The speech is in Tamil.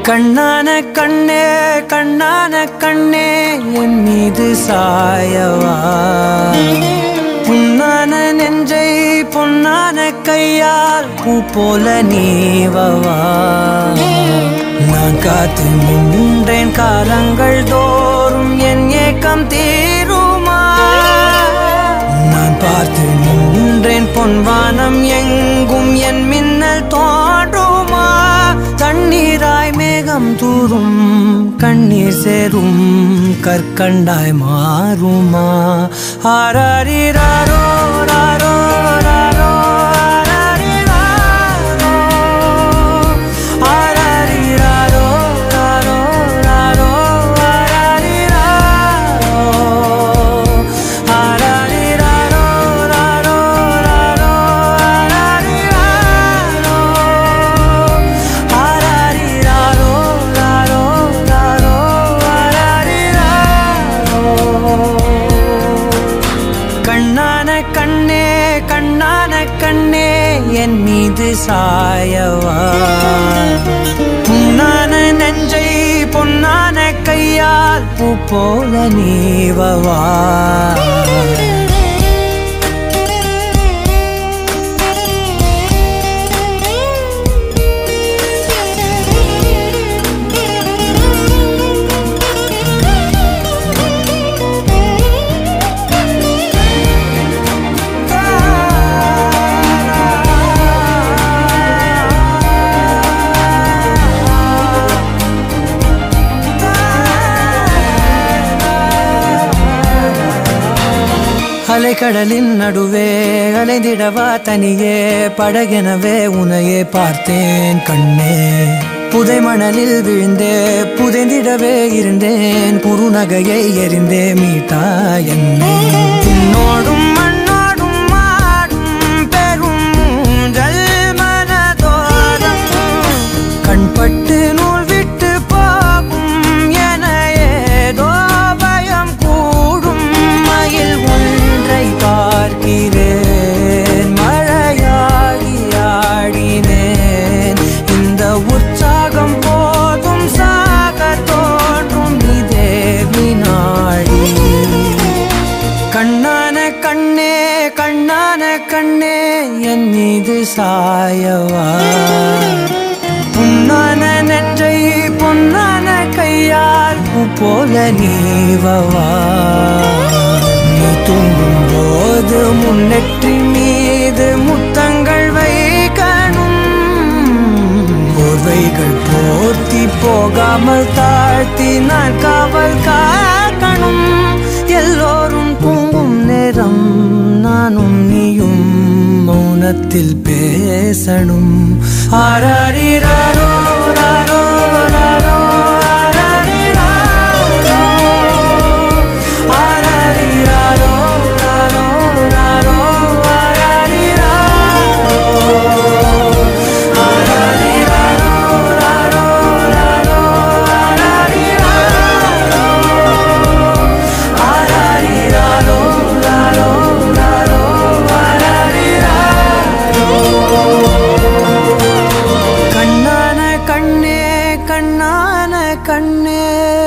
கண்ணான கண்ணே கண்ணான கண்ணே என் மீது சாயவா புண்ணான நெஞ்சை பொன்னான கையால் பூ போல நீவவா நான் காத்து நின்றேன் காலங்கள் தோறும் என் ஏக்கம் தீருமா நான் பார்த்து நின்றேன் பொன்வானம் எங்கும் என் மின்னல் தோன்றுமா தண்ணீராய் மேகம் தூரும் கண்ணீர் சேரும் கற்கண்டாய் மாறுமா ஆராரிராரோ ராரோ ராரோ என் மீது சாயவா புண்ணான நெஞ்சை பொன்னான கையால் பூ போல நீவவா அலைக்கடலின் நடுவே அலைந்திடவா தனியே படகெனவே உனையே பார்த்தேன் கண்ணே புதை மணலில் விழுந்தே புதைந்திடவே இருந்தேன் குறுநகையை எறிந்தே மீட்டா என்னே உன்னோடும் மண்ணோடும் மாடும் பெரும் ஊஞ்சல் மனதோரம் கண்பட்டு நூல் விட்டு போகும் என ஏதோ பயம் கூடும் மயில் பார்க்கிறேன் மழையாகி ஆடினேன் இந்த உற்சாகம் போதும் சாக தோன்றும் இதே வினாடி கண்ணான கண்ணே கண்ணான கண்ணே என் மீது சாயவா புண்ணான நெஞ்சை பொன்னான கையால் பூ போல நீவவா தூங்கும் போது முன்னெற்றி மீது முத்தங்கள் வைக்கணும் போர்வைகள் போர்த்தி போகாமல் தாழ்த்தி நான் காவல் காக்கணும் எல்லோரும் தூங்கும் நேரம் நானும் நீயும் மௌனத்தில் பேசணும் ஆராரிராரோ ராரோ ராரோ கண்ணே